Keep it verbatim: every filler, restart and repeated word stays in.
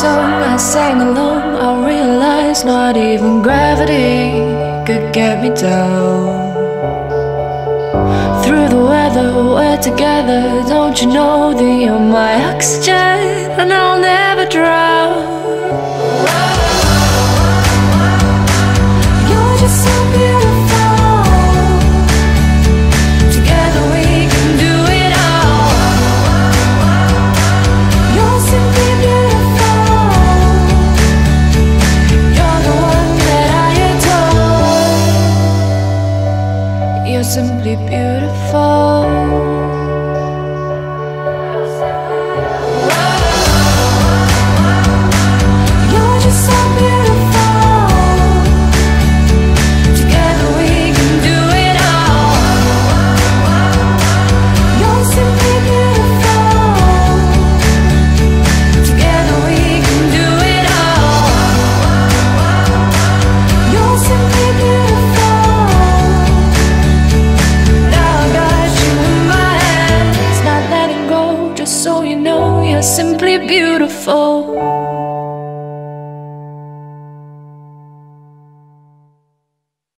song, I sang along. I realized not even gravity could get me down. Through the weather, we're together. Don't you know that you're my oxygen, and I'll never drown. You're just so beautiful. Together we can do it all. You're simply beautiful. You're the one that I adore. You're simply beautiful. You're just so beautiful. Together we can do it all. You're simply beautiful. Together we can do it all. You're simply beautiful. Now I got you in my hands, not letting go. Just so you know, you're simply beautiful.